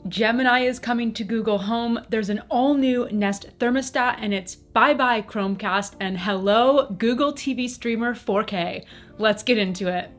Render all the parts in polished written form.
Gemini is coming to Google Home. There's an all-new Nest thermostat, and it's bye-bye Chromecast and hello Google TV Streamer 4K. Let's get into it.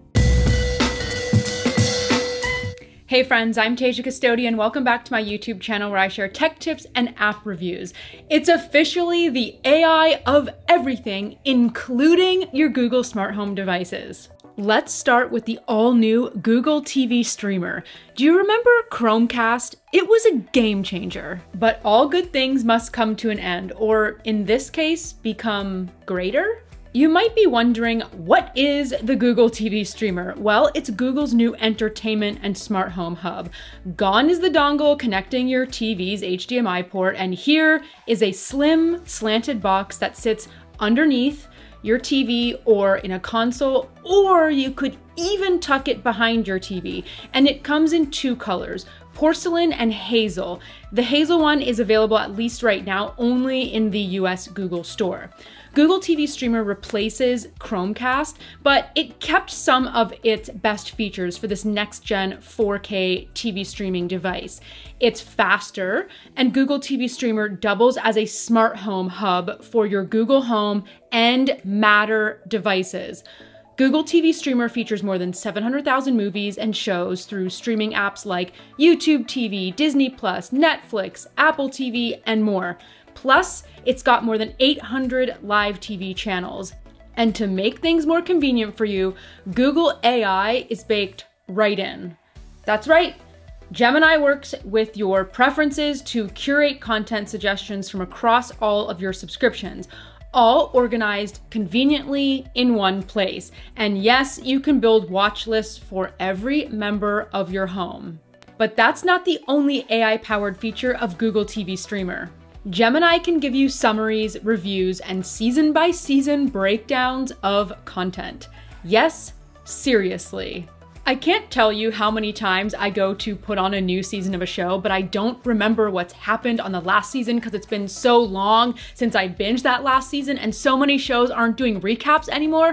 Hey friends, I'm Tasia Custodian. Welcome back to my YouTube channel where I share tech tips and app reviews. It's officially the AI of everything, including your Google smart home devices. Let's start with the all-new Google TV Streamer. Do you remember Chromecast? It was a game changer. But all good things must come to an end, or in this case, become greater? You might be wondering, what is the Google TV Streamer? Well, it's Google's new entertainment and smart home hub. Gone is the dongle connecting your TV's HDMI port, and here is a slim, slanted box that sits underneath your TV or in a console, or you could even tuck it behind your TV. And it comes in two colors, porcelain and hazel. The hazel one is available, at least right now, only in the US Google Store. Google TV Streamer replaces Chromecast, but it kept some of its best features for this next-gen 4K TV streaming device. It's faster, and Google TV Streamer doubles as a smart home hub for your Google Home and Matter devices. Google TV Streamer features more than 700,000 movies and shows through streaming apps like YouTube TV, Disney+, Netflix, Apple TV, and more. Plus, it's got more than 800 live TV channels. And to make things more convenient for you, Google AI is baked right in. That's right, Gemini works with your preferences to curate content suggestions from across all of your subscriptions, all organized conveniently in one place. And yes, you can build watch lists for every member of your home. But that's not the only AI-powered feature of Google TV Streamer. Gemini can give you summaries, reviews, and season-by-season breakdowns of content. Yes, seriously. I can't tell you how many times I go to put on a new season of a show, but I don't remember what's happened on the last season because it's been so long since I binged that last season, and so many shows aren't doing recaps anymore.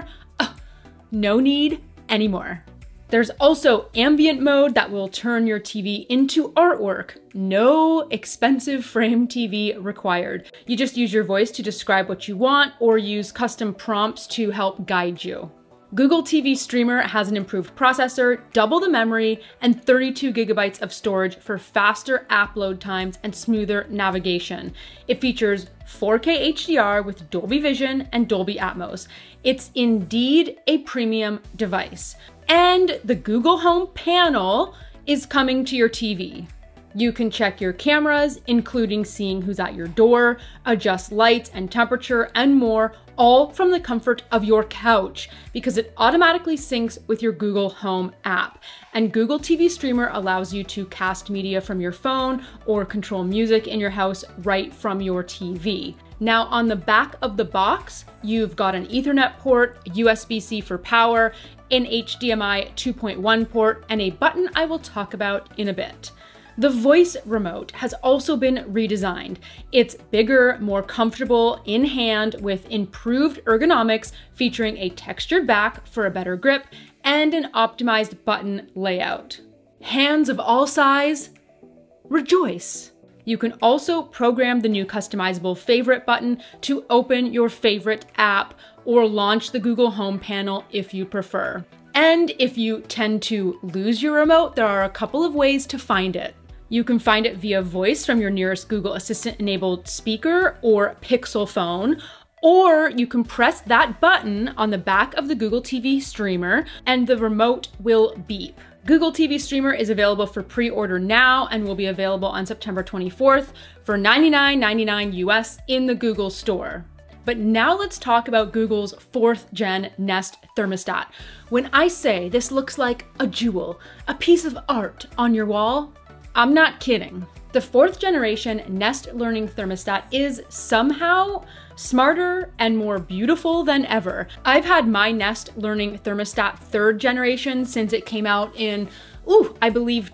No need anymore. There's also ambient mode that will turn your TV into artwork. No expensive frame TV required. You just use your voice to describe what you want or use custom prompts to help guide you. Google TV Streamer has an improved processor, double the memory, and 32 gigabytes of storage for faster app load times and smoother navigation. It features 4K HDR with Dolby Vision and Dolby Atmos. It's indeed a premium device. And the Google Home panel is coming to your TV. You can check your cameras, including seeing who's at your door, adjust lights and temperature, and more, all from the comfort of your couch because it automatically syncs with your Google Home app. And Google TV Streamer allows you to cast media from your phone or control music in your house right from your TV. Now, on the back of the box, you've got an Ethernet port, USB-C for power, an HDMI 2.1 port, and a button I will talk about in a bit. The voice remote has also been redesigned. It's bigger, more comfortable in hand with improved ergonomics featuring a textured back for a better grip and an optimized button layout. Hands of all size, rejoice! You can also program the new customizable favorite button to open your favorite app or launch the Google Home panel if you prefer. And if you tend to lose your remote, there are a couple of ways to find it. You can find it via voice from your nearest Google Assistant-enabled speaker or Pixel phone, or you can press that button on the back of the Google TV Streamer and the remote will beep. Google TV Streamer is available for pre-order now and will be available on September 24th for $99.99 US in the Google Store. But now let's talk about Google's 4th gen Nest thermostat. When I say this looks like a jewel, a piece of art on your wall, I'm not kidding. The 4th generation Nest Learning thermostat is somehow smarter and more beautiful than ever. I've had my Nest Learning thermostat 3rd generation since it came out in, I believe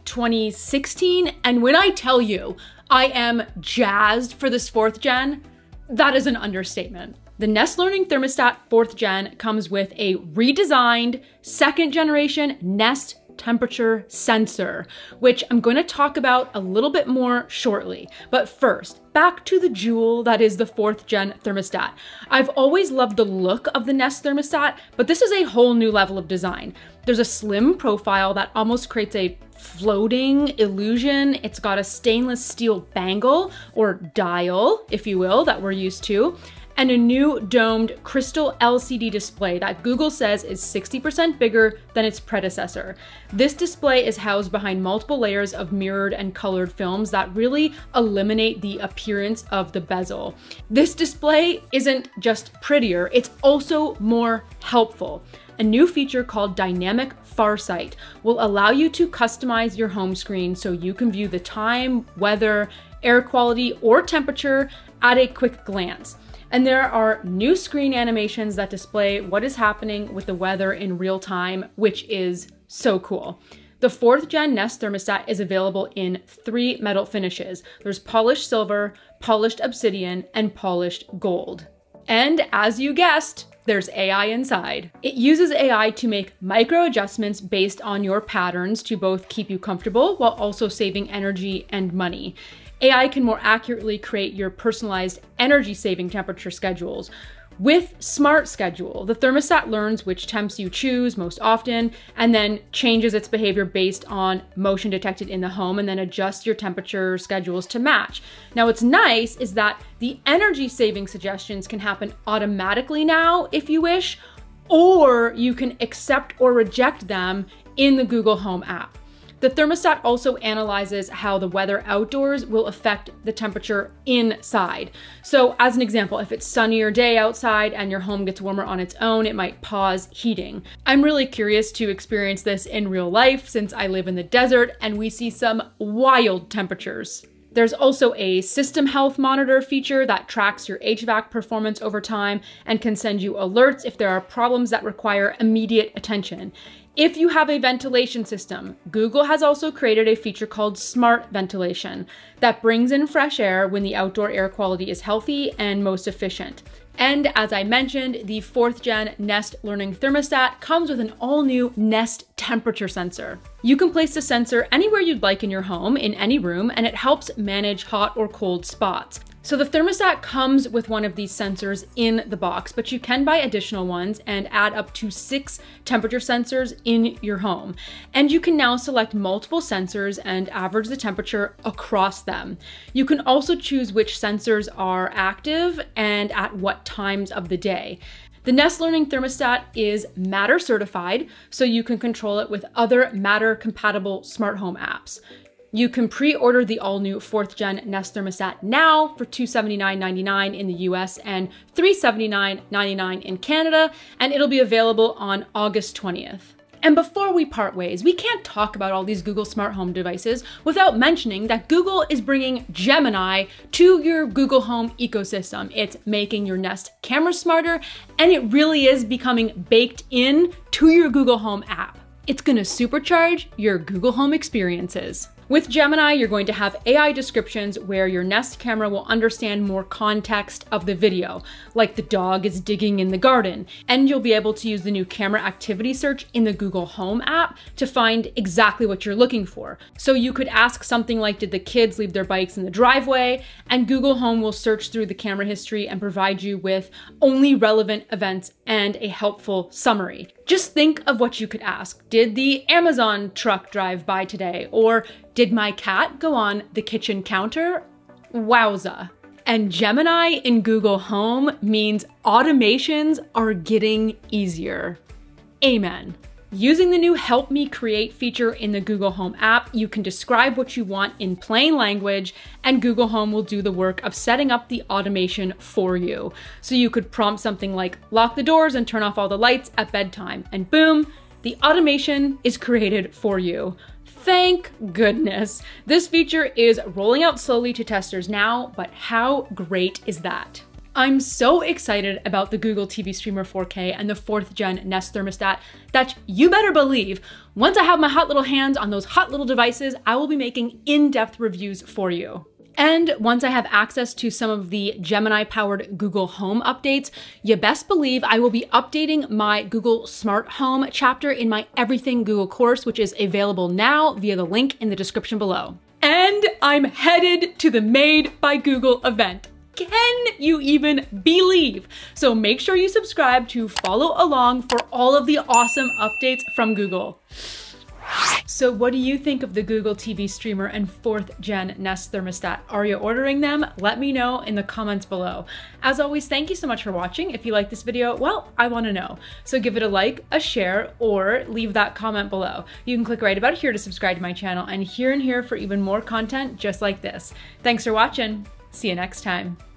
2016. And when I tell you I am jazzed for this 4th gen, that is an understatement. The Nest Learning thermostat 4th gen comes with a redesigned 2nd generation Nest temperature sensor, which I'm going to talk about a little bit more shortly. But first, back to the jewel that is the 4th gen thermostat. I've always loved the look of the Nest thermostat, but this is a whole new level of design. There's a slim profile that almost creates a floating illusion. It's got a stainless steel bangle, or dial, if you will, that we're used to, and a new domed crystal LCD display that Google says is 60% bigger than its predecessor. This display is housed behind multiple layers of mirrored and colored films that really eliminate the appearance of the bezel. This display isn't just prettier, it's also more helpful. A new feature called Dynamic Farsight will allow you to customize your home screen so you can view the time, weather, air quality, or temperature at a quick glance. And there are new screen animations that display what is happening with the weather in real time, which is so cool. The 4th gen Nest thermostat is available in 3 metal finishes. There's polished silver, polished obsidian, and polished gold. And as you guessed, there's AI inside. It uses AI to make micro adjustments based on your patterns to both keep you comfortable while also saving energy and money. AI can more accurately create your personalized energy-saving temperature schedules. With Smart Schedule, the thermostat learns which temps you choose most often and then changes its behavior based on motion detected in the home and then adjusts your temperature schedules to match. Now, what's nice is that the energy-saving suggestions can happen automatically now if you wish, or you can accept or reject them in the Google Home app. The thermostat also analyzes how the weather outdoors will affect the temperature inside. So as an example, if it's sunnier day outside and your home gets warmer on its own, it might pause heating. I'm really curious to experience this in real life since I live in the desert and we see some wild temperatures. There's also a system health monitor feature that tracks your HVAC performance over time and can send you alerts if there are problems that require immediate attention. If you have a ventilation system, Google has also created a feature called Smart Ventilation that brings in fresh air when the outdoor air quality is healthy and most efficient. And as I mentioned, the 4th gen Nest Learning Thermostat comes with an all-new Nest temperature sensor. You can place the sensor anywhere you'd like in your home, in any room, and it helps manage hot or cold spots. So the thermostat comes with one of these sensors in the box, but you can buy additional ones and add up to 6 temperature sensors in your home. And you can now select multiple sensors and average the temperature across them. You can also choose which sensors are active and at what times of the day. The Nest Learning Thermostat is Matter certified, so you can control it with other Matter compatible smart home apps. You can pre-order the all-new 4th gen Nest thermostat now for $279.99 in the US and $379.99 in Canada, and it'll be available on August 20th. And before we part ways, we can't talk about all these Google smart home devices without mentioning that Google is bringing Gemini to your Google Home ecosystem. It's making your Nest camera smarter, and it really is becoming baked in to your Google Home app. It's gonna supercharge your Google Home experiences. With Gemini, you're going to have AI descriptions where your Nest camera will understand more context of the video, like the dog is digging in the garden. And you'll be able to use the new camera activity search in the Google Home app to find exactly what you're looking for. So you could ask something like, did the kids leave their bikes in the driveway? And Google Home will search through the camera history and provide you with only relevant events and a helpful summary. Just think of what you could ask. Did the Amazon truck drive by today? Or did my cat go on the kitchen counter? Wowza. And Gemini in Google Home means automations are getting easier. Amen. Using the new Help Me Create feature in the Google Home app, you can describe what you want in plain language, and Google Home will do the work of setting up the automation for you. So you could prompt something like, lock the doors and turn off all the lights at bedtime, and boom, the automation is created for you. Thank goodness. This feature is rolling out slowly to testers now, but how great is that? I'm so excited about the Google TV Streamer 4K and the 4th gen Nest thermostat that you better believe once I have my hot little hands on those hot little devices, I will be making in-depth reviews for you. And once I have access to some of the Gemini-powered Google Home updates, you best believe I will be updating my Google Smart Home chapter in my Everything Google course, which is available now via the link in the description below. And I'm headed to the Made by Google event. Can you even believe? So make sure you subscribe to follow along for all of the awesome updates from Google. So what do you think of the Google TV Streamer and 4th Gen Nest thermostat? Are you ordering them? Let me know in the comments below. As always, thank you so much for watching. If you like this video, well, I want to know. So give it a like, a share, or leave that comment below. You can click right about here to subscribe to my channel and here for even more content just like this. Thanks for watching. See you next time.